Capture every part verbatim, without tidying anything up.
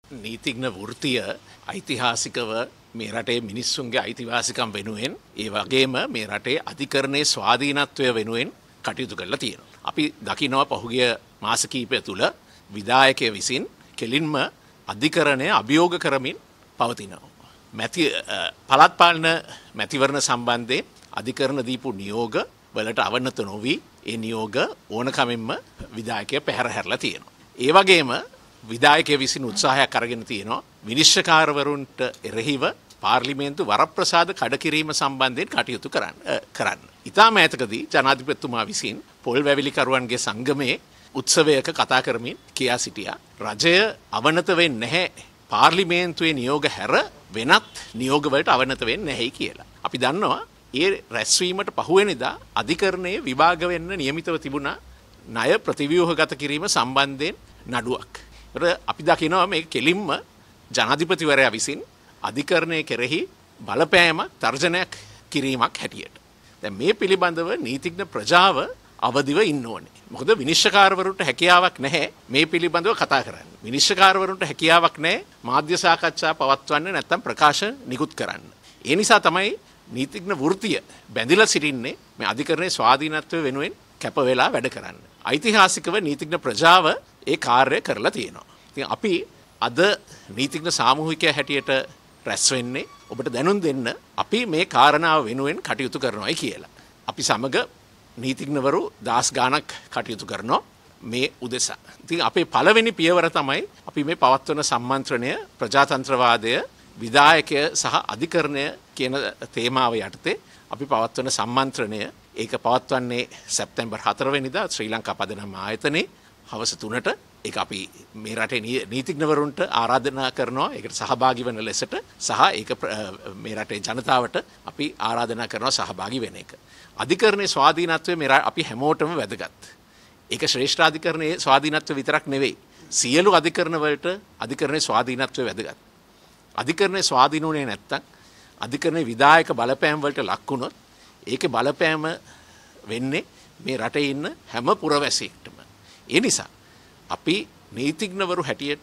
නීතිඥ වෘත්තිය ඓතිහාසිකව මේ රටේ මිනිස්සුන්ගේ අයිතිවාසිකම් වෙනුවෙන් ඒ වගේම මේ රටේ අධිකරණයේ ස්වාධීනත්වය වෙනුවෙන් කටයුතු කරලා තියෙනවා. අපි දකිනවා පහුගිය මාස කිහිපය තුළ විධායකය විසින් කෙලින්ම අධිකරණය අභියෝග කරමින් පවතිනවා. මැති පළාත් පාලන මැතිවරණ සම්බන්ධයෙන් අධිකරණ දීපු නියෝග වලට අවනත නොවි ඒ නියෝග ඕනකමින්ම විධායකය පැහැර හැරලා තියෙනවා. ඒ වගේම විධායකය විසින් උත්සාහයක් අරගෙන තියෙනවා විනිශ්චයකාරවරුන්ට එරෙහිව පාර්ලිමේන්තු වරප්‍රසාද කඩකිරීම සම්බන්ධයෙන් කටයුතු කරන්න කරන්න. ඉතාම ඈතකදී ජනාධිපතිතුමා විසින් පොල් වැවිලිකරුවන්ගේ සංගමයේ උත්සවයක කතා කරමින් කියා සිටියා රජය අවනත වෙන්නේ නැහැ පාර්ලිමේන්තුවේ නියෝග හැර වෙනත් නියෝගවලට අවනත වෙන්නේ නැහැයි කියලා. අපි දන්නවා ඒ රැස්වීමට පහුවෙනිදා අධිකරණයේ විභාග වෙන්න නියමිතව තිබුණා ණය ප්‍රතිව්‍යුහගත කිරීම සම්බන්ධයෙන් නඩුවක්. අපි දකිනවා මේ කෙලින්ම ජනාධිපතිවරයා විසින් අධිකරණය කෙරෙහි බලපෑමක් තර්ජනයක් කිරීමක් හැටියට. දැන් මේ පිළිබඳව නීතිඥ ප්‍රජාව අවදිව ඉන්න ඕනේ. මොකද විනිශ්චයකාරවරුන්ට හැකියාවක් නැහැ මේ පිළිබඳව කතා කරන්න. විනිශ්චයකාරවරුන්ට හැකියාවක් නැහැ මාධ්‍ය සාකච්ඡා පවත්වන්න නැත්නම් ප්‍රකාශ නිකුත් කරන්න. ඒ නිසා තමයි නීතිඥ වෘත්තිය බැඳිලා සිටින්නේ මේ අධිකරණයේ ස්වාධීනත්වය වෙනුවෙන් කැප වෙලා වැඩ කරන්න. ඓතිහාසිකව නීතිඥ ප්‍රජාව ඒ කාර්යය කරලා තියෙනවා. ඉතින් අපි අද නීතිඥ සාමූහිකය හැටියට රැස් වෙන්නේ ඔබට දැනුම් දෙන්න අපි මේ කාරණාව වෙනුවෙන් කටයුතු කරනවායි කියලා. අපි සමග නීතිඥවරු දහස් ගාණක් කටයුතු කරනවා මේ උදෙසා. ඉතින් අපේ පළවෙනි පියවර තමයි අපි මේ පවත්වන සම්මන්ත්‍රණය ප්‍රජාතන්ත්‍රවාදය විධායකය සහ අධිකරණය කියන තේමාව යටතේ අපි පවත්වන සම්මන්ත්‍රණය ඒක පවත්වන්නේ සැප්තැම්බර් හතර වෙනිදා ශ්‍රී ලංකා පදනම් ආයතනයේ හවස තුනට ඒක අපි මේ රටේ නීතිඥවරුන්ට ආරාධනා කරනවා ඒකට සහභාගී වෙන ලෙසට සහ ඒක මේ රටේ ජනතාවට අපි ආරාධනා කරනවා සහභාගී වෙන එක. අධිකරණයේ ස්වාධීනත්වය මේ අපි හැමෝටම වැදගත්. ඒක ශ්‍රේෂ්ඨාධිකරණයේ ස්වාධීනත්වය විතරක් නෙවෙයි. සියලු අධිකරණ වලට අධිකරණයේ ස්වාධීනත්වය වැදගත්. අධිකරණයේ ස්වාධීන වුණේ නැත්තම් අධිකරණයේ විධායක බලපෑම් වලට ලක් වුණොත් ඒකේ බලපෑම වෙන්නේ මේ රටේ ඉන්න හැම පුරවැසියෙක්ටම. ඒ නිසා අපි නීතිඥවරු හැටියට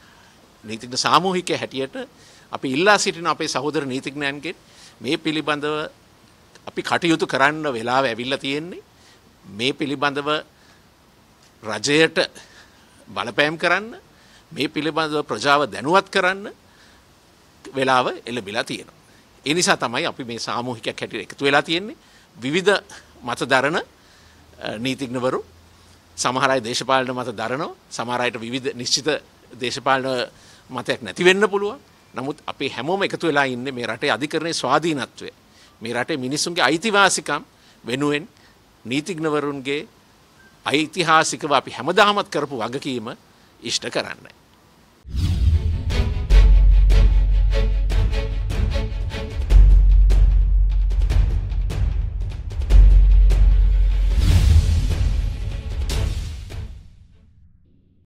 නීතිඥ සාමූහිකය හැටියට අපි ඉල්ලා සිටින අපේ සහෝදර නීතිඥයන්ගෙන් මේ පිළිබඳව අපි කටයුතු කරන්න වෙලාව ඇවිල්ලා තියෙන්නේ මේ පිළිබඳව රජයට බලපෑම් කරන්න මේ පිළිබඳව ප්‍රජාව දැනුවත් කරන්න වෙලාව එළඹිලා තියෙනවා. ඒ නිසා තමයි අපි මේ සාමූහිකයක් හැටියට එකතු වෙලා තියෙන්නේ. විවිධ මත දරන නීතිඥවරු සමහර අය දේශපාලන මත දරනවා. සමහර අයට විවිධ නිශ්චිත දේශපාලන මතයක් නැති වෙන්න පුළුවන්. නමුත් අපි හැමෝම එකතු වෙලා ඉන්නේ මේ රටේ අධිකරණයේ ස්වාධීනත්වය. මේ රටේ මිනිසුන්ගේ අයිතිවාසිකම් වෙනුවෙන් නීතිඥවරුන්ගේ ඓතිහාසිකව අපි හැමදාමත් කරපු වගකීම ඉෂ්ට කරන්නයි.